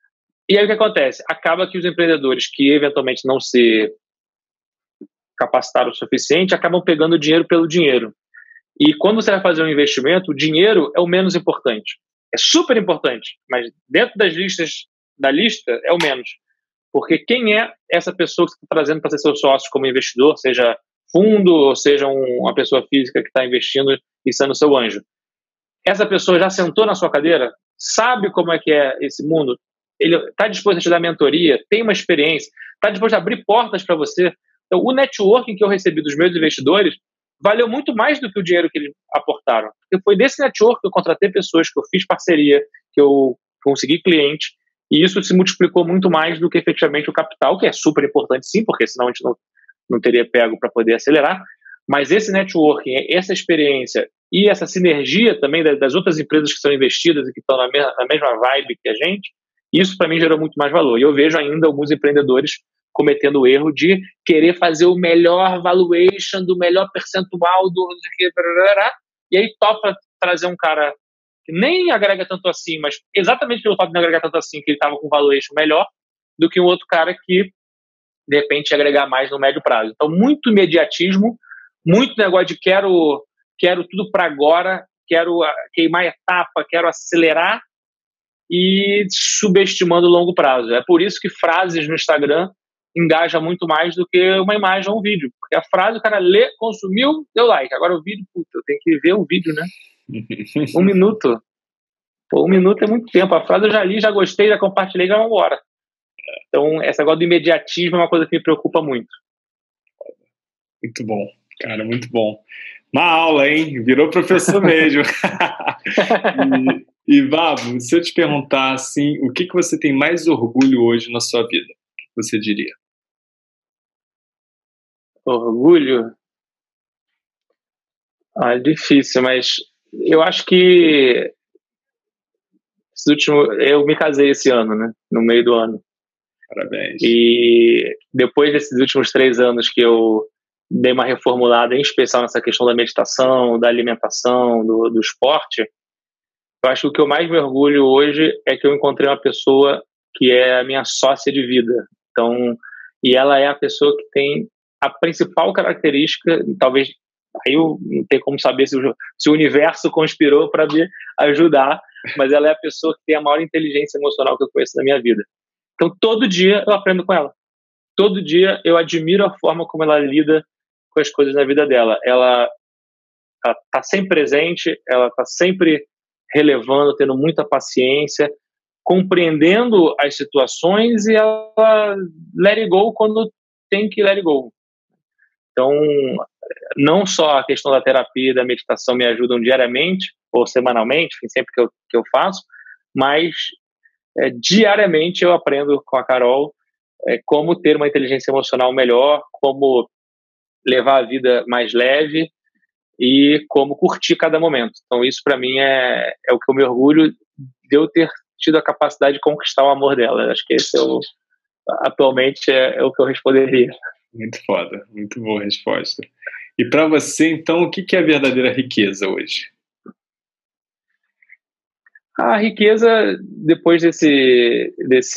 E aí o que acontece? Acaba que os empreendedores que eventualmente não se capacitaram o suficiente acabam pegando dinheiro pelo dinheiro. E quando você vai fazer um investimento, o dinheiro é o menos importante. É super importante, mas dentro da lista é o menos. Porque quem é essa pessoa que você está trazendo para ser seu sócio como investidor, seja fundo ou seja uma pessoa física que está investindo e sendo seu anjo? Essa pessoa já sentou na sua cadeira? Sabe como é que é esse mundo? Ele está disposto a te dar mentoria? Tem uma experiência? Está disposto a abrir portas para você? Então, o networking que eu recebi dos meus investidores valeu muito mais do que o dinheiro que eles aportaram. Porque foi desse network que eu contratei pessoas, que eu fiz parceria, que eu consegui cliente, e isso se multiplicou muito mais do que efetivamente o capital, que é super importante sim, porque senão a gente não teria pego para poder acelerar. Mas esse networking, essa experiência e essa sinergia também das outras empresas que são investidas e que estão na mesma vibe que a gente, isso para mim gerou muito mais valor. E eu vejo ainda alguns empreendedores cometendo o erro de querer fazer o melhor valuation, do melhor percentual, e aí topa trazer um cara que nem agrega tanto assim, mas exatamente pelo fato de não agregar tanto assim, que ele estava com valuation melhor, do que um outro cara que, de repente, ia agregar mais no médio prazo. Então, muito imediatismo, muito negócio de quero tudo para agora, quero queimar etapa, quero acelerar, e subestimando o longo prazo. É por isso que frases no Instagram engaja muito mais do que uma imagem ou um vídeo. Porque a frase o cara lê, consumiu, deu like. Agora o vídeo, puta, eu tenho que ver o vídeo, né? 1 minuto. Pô, 1 minuto é muito tempo. A frase eu já li, já gostei, já compartilhei, já vamos embora. Então, essa negócio do imediatismo é uma coisa que me preocupa muito. Muito bom, cara, muito bom. Uma aula, hein? Virou professor mesmo. E Vavo, se eu te perguntar assim, o que você tem mais orgulho hoje na sua vida? O que você diria? Orgulho? É difícil, mas eu acho que eu me casei esse ano, né? No meio do ano. Parabéns. E depois desses últimos 3 anos que eu dei uma reformulada, em especial nessa questão da meditação, da alimentação, do esporte, eu acho que o que eu mais me orgulho hoje é que eu encontrei uma pessoa que é a minha sócia de vida. Então, e ela é a pessoa que tem a principal característica, talvez, aí eu não tenho como saber se o universo conspirou para me ajudar, mas ela é a pessoa que tem a maior inteligência emocional que eu conheço na minha vida. Então, todo dia eu aprendo com ela. Todo dia eu admiro a forma como ela lida com as coisas na vida dela. Ela está sempre presente, ela está sempre relevando, tendo muita paciência, compreendendo as situações e ela let it go quando tem que let it go. Então, não só a questão da terapia e da meditação me ajudam diariamente ou semanalmente, sempre que eu faço, mas diariamente eu aprendo com a Carol como ter uma inteligência emocional melhor, como levar a vida mais leve e como curtir cada momento. Então isso para mim é o que eu me orgulho de eu ter tido a capacidade de conquistar o amor dela. Acho que esse atualmente é o que eu responderia. Muito foda, muito boa resposta. E para você, então, o que é a verdadeira riqueza hoje? A riqueza, depois desse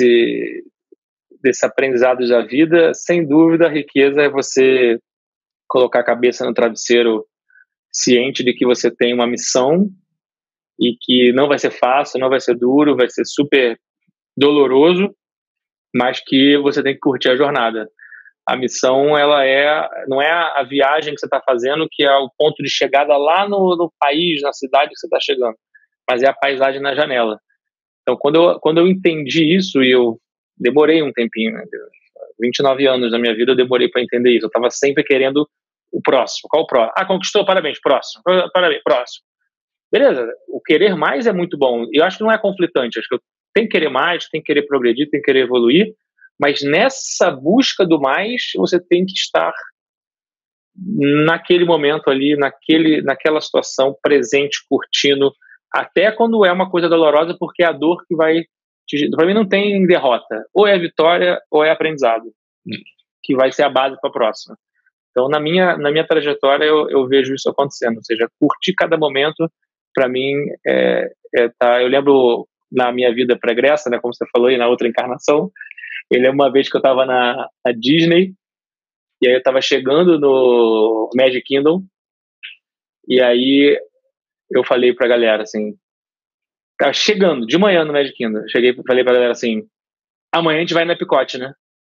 aprendizado da vida, sem dúvida, a riqueza é você colocar a cabeça no travesseiro ciente de que você tem uma missão e que não vai ser fácil, não vai ser duro, vai ser super doloroso, mas que você tem que curtir a jornada. A missão, não é a viagem que você está fazendo que é o ponto de chegada lá no país, na cidade que você está chegando, mas é a paisagem na janela. Então, quando eu entendi isso, e eu demorei um tempinho, né? 29 anos da minha vida eu demorei para entender isso. Eu estava sempre querendo o próximo. Qual o próximo? Ah, conquistou, parabéns, próximo. Parabéns, próximo. Beleza, o querer mais é muito bom. Eu acho que não é conflitante. Acho que eu tenho que querer mais, tenho que querer progredir, tenho que querer evoluir, mas nessa busca do mais, você tem que estar naquele momento ali, naquela situação, presente, curtindo, até quando é uma coisa dolorosa, porque é a dor que vai... Para mim não tem derrota. Ou é vitória, ou é aprendizado, que vai ser a base para a próxima. Então, na minha trajetória, eu vejo isso acontecendo. Ou seja, curtir cada momento, para mim, tá... Eu lembro na minha vida pregressa, né, como você falou aí na outra encarnação. Ele é uma vez que eu estava na Disney, e aí eu estava chegando no Magic Kingdom, e aí eu falei pra galera assim, tava chegando de manhã no Magic Kingdom, falei pra galera assim, amanhã a gente vai no Epcot, né?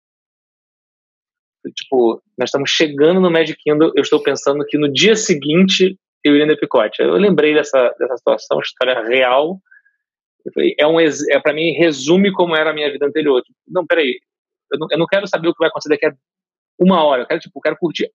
Tipo, nós estamos chegando no Magic Kingdom, eu estou pensando que no dia seguinte eu iria no Epcot. Eu lembrei dessa situação, história real. Eu falei, pra mim, resume como era a minha vida anterior. Tipo, não, peraí, eu não quero saber o que vai acontecer daqui a 1 hora, eu quero curtir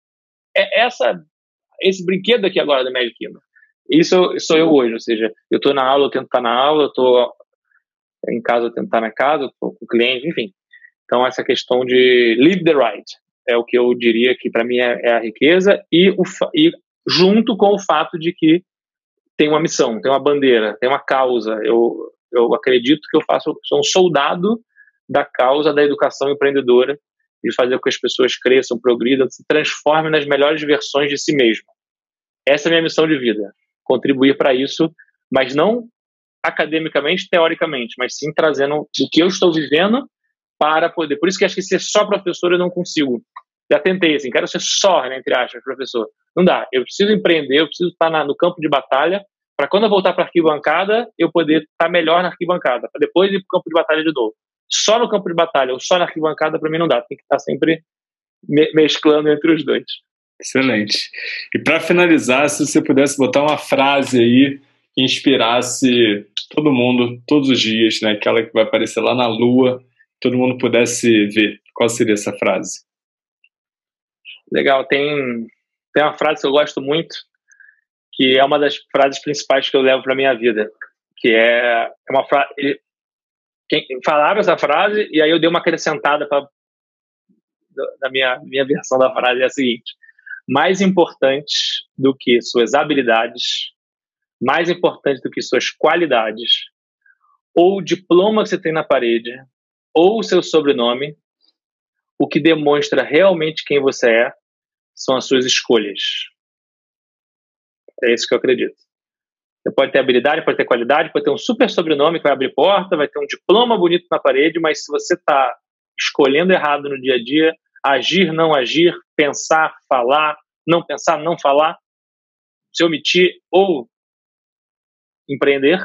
esse brinquedo aqui agora do Magic Kingdom. Isso sou eu hoje, ou seja, eu tô na aula, eu tento estar na aula, eu tô em casa, eu tento estar na casa, eu tô com o cliente, enfim. Então, essa questão de live the ride é o que eu diria que para mim é a riqueza, e junto com o fato de que tem uma missão, tem uma bandeira, tem uma causa. Eu acredito que sou um soldado da causa da educação empreendedora, de fazer com que as pessoas cresçam, progridam, se transformem nas melhores versões de si mesmo. Essa é a minha missão de vida, contribuir para isso, mas não academicamente, teoricamente, mas sim trazendo o que eu estou vivendo para poder. Por isso que acho que ser só professor eu não consigo. Já tentei, assim, quero ser só, né, entre aspas, professor. Não dá. Eu preciso empreender, eu preciso estar no campo de batalha, para quando eu voltar para a arquibancada, eu poder estar melhor na arquibancada, para depois ir para o campo de batalha de novo. Só no campo de batalha ou só na arquibancada, para mim não dá. Tem que estar sempre mesclando entre os dois. Excelente. E para finalizar, se você pudesse botar uma frase aí que inspirasse todo mundo, todos os dias, né? Aquela que vai aparecer lá na Lua, todo mundo pudesse ver. Qual seria essa frase? Legal. Tem uma frase que eu gosto muito, que é uma das frases principais que eu levo para minha vida, que é uma frase... Falaram essa frase e aí eu dei uma acrescentada da minha versão da frase, é a seguinte: mais importante do que suas habilidades, mais importante do que suas qualidades, ou o diploma que você tem na parede, ou o seu sobrenome, o que demonstra realmente quem você é, são as suas escolhas. É isso que eu acredito. Você pode ter habilidade, pode ter qualidade, pode ter um super sobrenome que vai abrir porta, vai ter um diploma bonito na parede, mas se você está escolhendo errado no dia a dia, agir, não agir, pensar, falar, não pensar, não falar, se omitir ou empreender,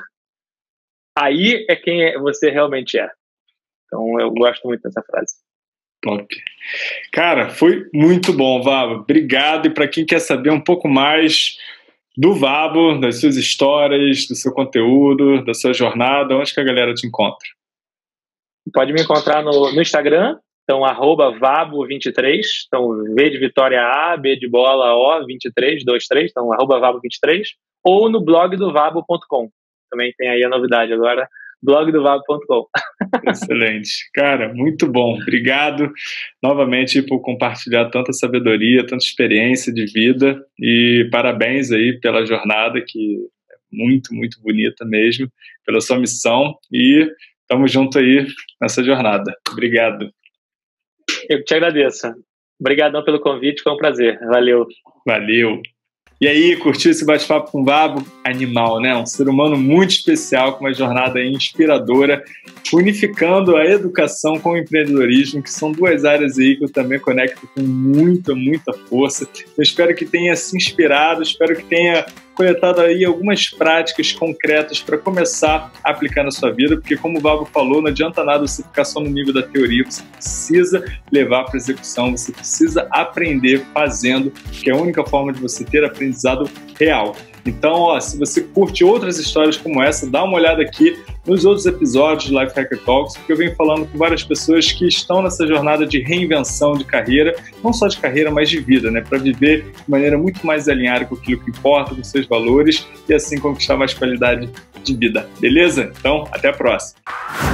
aí é quem você realmente é. Então eu gosto muito dessa frase. Top. Cara, foi muito bom, Vabo. Obrigado. E para quem quer saber um pouco mais do Vabo, das suas histórias, do seu conteúdo, da sua jornada, onde que a galera te encontra? Pode me encontrar no Instagram, então @Vabo23, então V de Vitória A, B de bola O, 23, 23, então @Vabo23, ou no blog do Vabo.com. Também tem aí a novidade agora, blogdovabo.com. Excelente. Cara, muito bom. Obrigado novamente por compartilhar tanta sabedoria, tanta experiência de vida, e parabéns aí pela jornada, que é muito, muito bonita mesmo, pela sua missão, e estamos juntos aí nessa jornada. Obrigado. Eu te agradeço. Obrigadão pelo convite, foi um prazer. Valeu. Valeu. E aí, curtiu esse bate-papo com o Vabo? Animal, né? Um ser humano muito especial, com uma jornada inspiradora, unificando a educação com o empreendedorismo, que são duas áreas aí que eu também conecto com muita, muita força. Eu espero que tenha se inspirado, espero que tenha coletado aí algumas práticas concretas para começar a aplicar na sua vida, porque como o Vabo falou, não adianta nada você ficar só no nível da teoria, você precisa levar para a execução, você precisa aprender fazendo, que é a única forma de você ter aprendizado real. Então, se você curte outras histórias como essa, dá uma olhada aqui nos outros episódios de Life Hacker Talks, porque eu venho falando com várias pessoas que estão nessa jornada de reinvenção de carreira, não só de carreira, mas de vida, né? Para viver de maneira muito mais alinhada com aquilo que importa, com seus valores, e assim conquistar mais qualidade de vida. Beleza? Então, até a próxima.